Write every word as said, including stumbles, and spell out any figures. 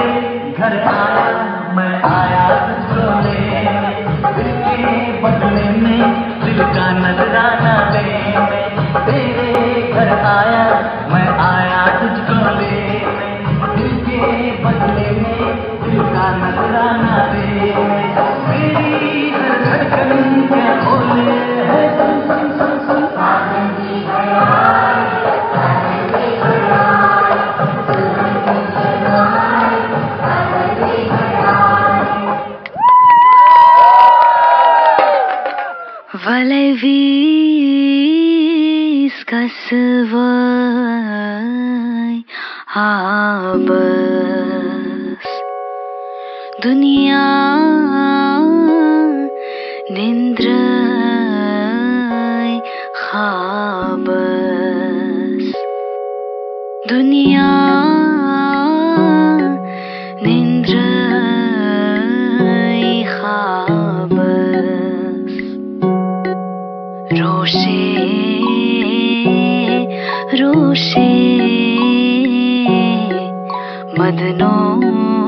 घर आया मैं आया तुझको लेने, दिल के बदले में दिल का नजराना लेने। तेरे घर आया मैं आया तुझको लेने, दिल के बदले में दिल का नजराना लेने। मेरी हर धड़कन क्या बोले है सुन सुन सुन सुन, साजन की बयान, साजन की बयान, साजन की बयान, साजन की बयान। Weil viskas vai abas dunia nindrai khabas, dunia nindrai khabas. रोशे रोशे मदनों